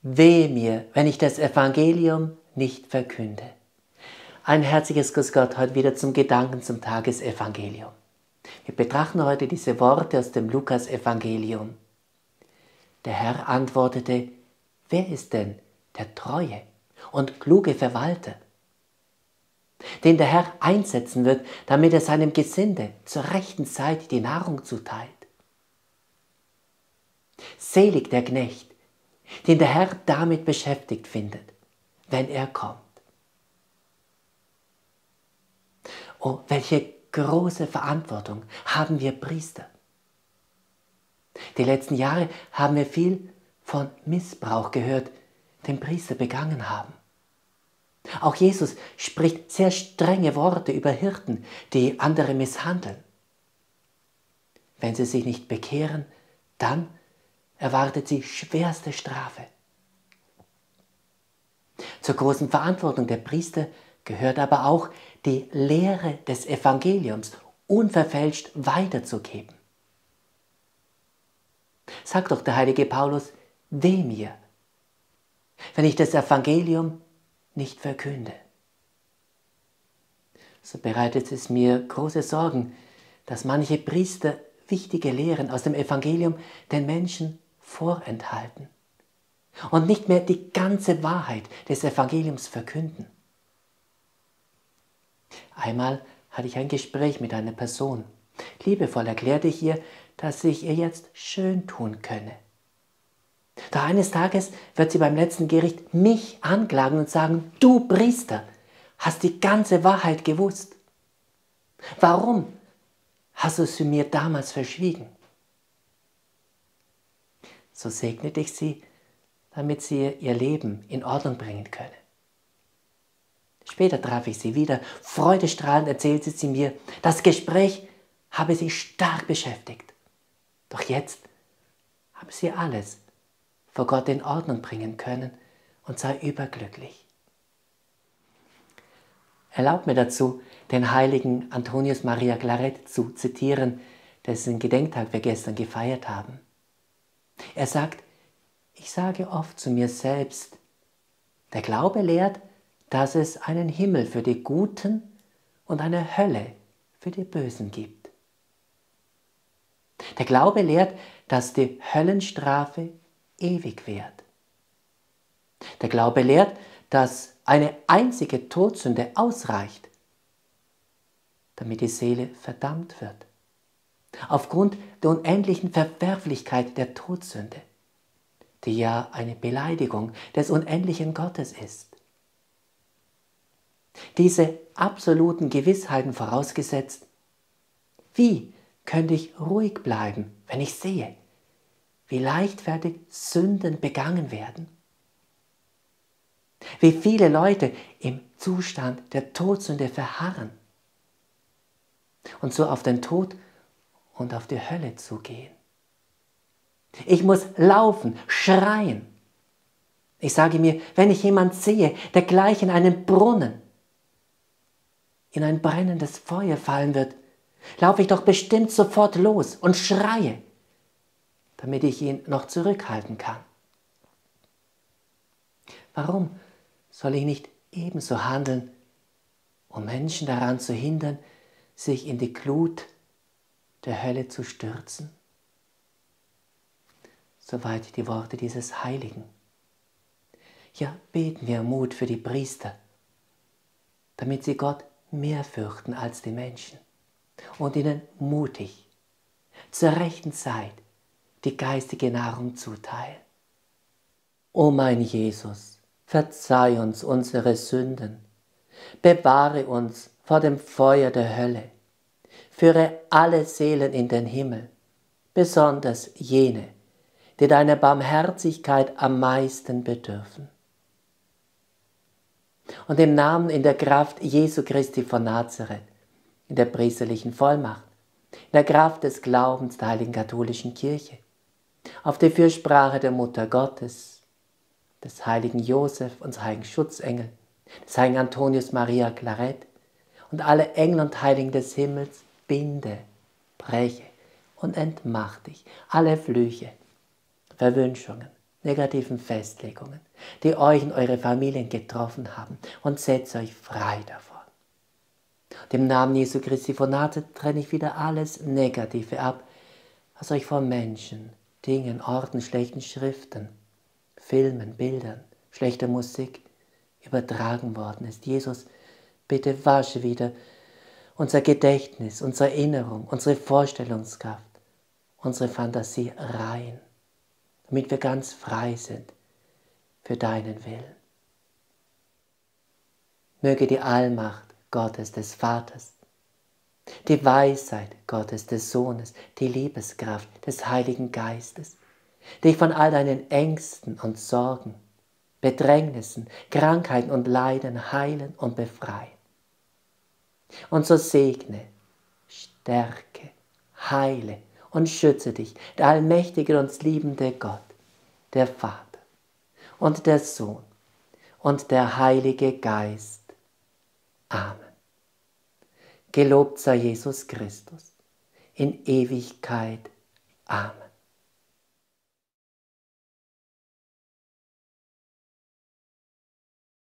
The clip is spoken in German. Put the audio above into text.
Wehe mir, wenn ich das Evangelium nicht verkünde. Ein herzliches Grüß Gott heute wieder zum Gedanken zum Tagesevangelium. Wir betrachten heute diese Worte aus dem Lukas-Evangelium. Der Herr antwortete, wer ist denn der treue und kluge Verwalter, den der Herr einsetzen wird, damit er seinem Gesinde zur rechten Zeit die Nahrung zuteilt? Selig der Knecht, den der Herr damit beschäftigt findet, wenn er kommt. Oh, welche große Verantwortung haben wir Priester. Die letzten Jahre haben wir viel von Missbrauch gehört, den Priester begangen haben. Auch Jesus spricht sehr strenge Worte über Hirten, die andere misshandeln. Wenn sie sich nicht bekehren, dann erwartet sie schwerste Strafe. Zur großen Verantwortung der Priester gehört aber auch, die Lehre des Evangeliums unverfälscht weiterzugeben. Sagt doch der heilige Paulus, weh mir, wenn ich das Evangelium nicht verkünde. So bereitet es mir große Sorgen, dass manche Priester wichtige Lehren aus dem Evangelium den Menschen vorenthalten und nicht mehr die ganze Wahrheit des Evangeliums verkünden. Einmal hatte ich ein Gespräch mit einer Person. Liebevoll erklärte ich ihr, dass ich ihr jetzt schön tun könne. Doch eines Tages wird sie beim letzten Gericht mich anklagen und sagen, du Priester, hast die ganze Wahrheit gewusst. Warum hast du sie mir damals verschwiegen? So segnete ich sie, damit sie ihr Leben in Ordnung bringen könne. Später traf ich sie wieder. Freudestrahlend erzählte sie mir, das Gespräch habe sie stark beschäftigt. Doch jetzt habe sie alles vor Gott in Ordnung bringen können und sei überglücklich. Erlaubt mir dazu, den heiligen Antonius Maria Claret zu zitieren, dessen Gedenktag wir gestern gefeiert haben. Er sagt, ich sage oft zu mir selbst, der Glaube lehrt, dass es einen Himmel für die Guten und eine Hölle für die Bösen gibt. Der Glaube lehrt, dass die Höllenstrafe ewig währt. Der Glaube lehrt, dass eine einzige Todsünde ausreicht, damit die Seele verdammt wird. Aufgrund der unendlichen Verwerflichkeit der Todsünde, die ja eine Beleidigung des unendlichen Gottes ist. Diese absoluten Gewissheiten vorausgesetzt, wie könnte ich ruhig bleiben, wenn ich sehe, wie leichtfertig Sünden begangen werden? Wie viele Leute im Zustand der Todsünde verharren und so auf den Tod und auf die Hölle zugehen. Ich muss laufen, schreien. Ich sage mir, wenn ich jemanden sehe, der gleich in einen Brunnen, in ein brennendes Feuer fallen wird, laufe ich doch bestimmt sofort los und schreie, damit ich ihn noch zurückhalten kann. Warum soll ich nicht ebenso handeln, um Menschen daran zu hindern, sich in die Glut der Hölle zu stürzen? Soweit die Worte dieses Heiligen. Ja, beten wir Mut für die Priester, damit sie Gott mehr fürchten als die Menschen und ihnen mutig zur rechten Zeit die geistige Nahrung zuteilen. O mein Jesus, verzeih uns unsere Sünden, bewahre uns vor dem Feuer der Hölle, führe alle Seelen in den Himmel, besonders jene, die deiner Barmherzigkeit am meisten bedürfen. Und im Namen in der Kraft Jesu Christi von Nazareth, in der priesterlichen Vollmacht, in der Kraft des Glaubens der Heiligen Katholischen Kirche, auf die Fürsprache der Mutter Gottes, des heiligen Josef, unseres heiligen Schutzengel, des heiligen Antonius Maria Claret und alle Engel und Heiligen des Himmels, binde, breche und entmach dich alle Flüche, Verwünschungen negativen Festlegungen, die euch und eure Familien getroffen haben, und setzt euch frei davon. Im Namen Jesu Christi von Nazareth trenne ich wieder alles Negative ab, was euch von Menschen, Dingen, Orten, schlechten Schriften, Filmen, Bildern, schlechter Musik übertragen worden ist. Jesus, bitte wasche wieder unser Gedächtnis, unsere Erinnerung, unsere Vorstellungskraft, unsere Fantasie rein, damit wir ganz frei sind für deinen Willen. Möge die Allmacht Gottes des Vaters, die Weisheit Gottes des Sohnes, die Liebeskraft des Heiligen Geistes dich von all deinen Ängsten und Sorgen, Bedrängnissen, Krankheiten und Leiden heilen und befreien. Und so segne, stärke, heile und schütze dich, der allmächtige und uns liebende Gott, der Vater und der Sohn und der Heilige Geist. Amen. Gelobt sei Jesus Christus in Ewigkeit. Amen.